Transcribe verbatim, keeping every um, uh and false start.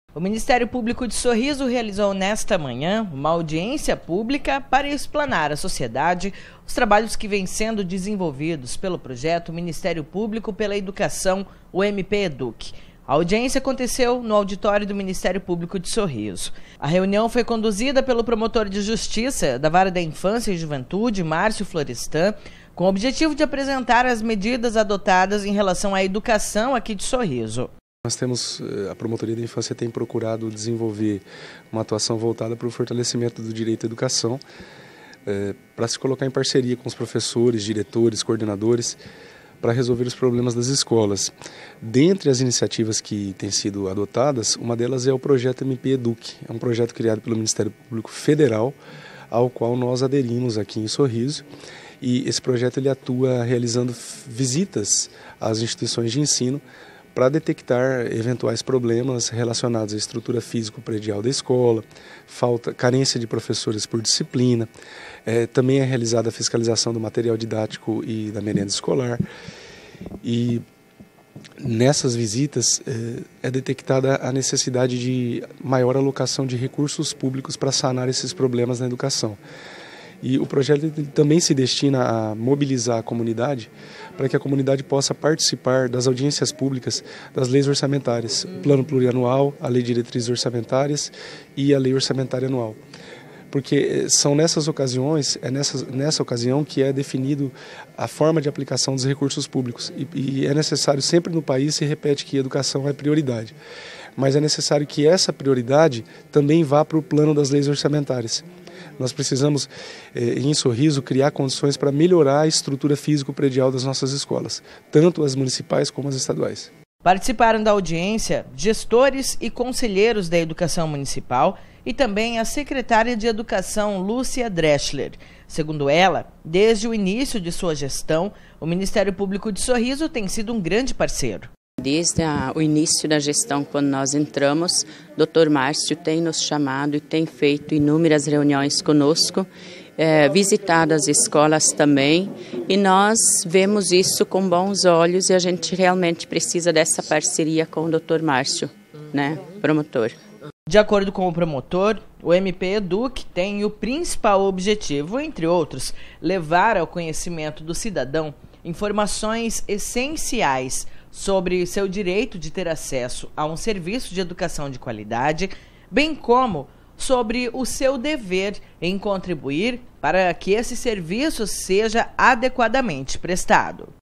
O Ministério Público de Sorriso realizou nesta manhã uma audiência pública para explanar à sociedade os trabalhos que vêm sendo desenvolvidos pelo projeto Ministério Público pela Educação, o M P Educ. A audiência aconteceu no auditório do Ministério Público de Sorriso. A reunião foi conduzida pelo promotor de Justiça da Vara da Infância e Juventude, Márcio Florestan, com o objetivo de apresentar as medidas adotadas em relação à educação aqui de Sorriso. Nós temos, a Promotoria da Infância tem procurado desenvolver uma atuação voltada para o fortalecimento do direito à educação, é, para se colocar em parceria com os professores, diretores, coordenadores, para resolver os problemas das escolas. Dentre as iniciativas que têm sido adotadas, uma delas é o projeto M P Educ, é um projeto criado pelo Ministério Público Federal, ao qual nós aderimos aqui em Sorriso. E esse projeto ele atua realizando visitas às instituições de ensino para detectar eventuais problemas relacionados à estrutura físico-predial da escola, falta, carência de professores por disciplina, é, também é realizada a fiscalização do material didático e da merenda escolar. E nessas visitas é, é detectada a necessidade de maior alocação de recursos públicos para sanar esses problemas na educação. E o projeto também se destina a mobilizar a comunidade para que a comunidade possa participar das audiências públicas das leis orçamentárias, o Plano Plurianual, a Lei de Diretrizes Orçamentárias e a Lei Orçamentária Anual. Porque são nessas ocasiões, é nessa, nessa ocasião que é definido a forma de aplicação dos recursos públicos. E, e é necessário, sempre no país se repete que a educação é prioridade. Mas é necessário que essa prioridade também vá para o plano das leis orçamentárias. Nós precisamos, em Sorriso, criar condições para melhorar a estrutura físico-predial das nossas escolas, tanto as municipais como as estaduais. Participaram da audiência gestores e conselheiros da Educação Municipal e também a secretária de Educação, Lúcia Dreschler. Segundo ela, desde o início de sua gestão, o Ministério Público de Sorriso tem sido um grande parceiro. Desde a, o início da gestão, quando nós entramos, doutor Márcio tem nos chamado e tem feito inúmeras reuniões conosco, é, visitado as escolas também, e nós vemos isso com bons olhos e a gente realmente precisa dessa parceria com o doutor Márcio, né, promotor. De acordo com o promotor, o M P Educ tem o principal objetivo, entre outros, levar ao conhecimento do cidadão informações essenciais sobre seu direito de ter acesso a um serviço de educação de qualidade, bem como sobre o seu dever em contribuir para que esse serviço seja adequadamente prestado.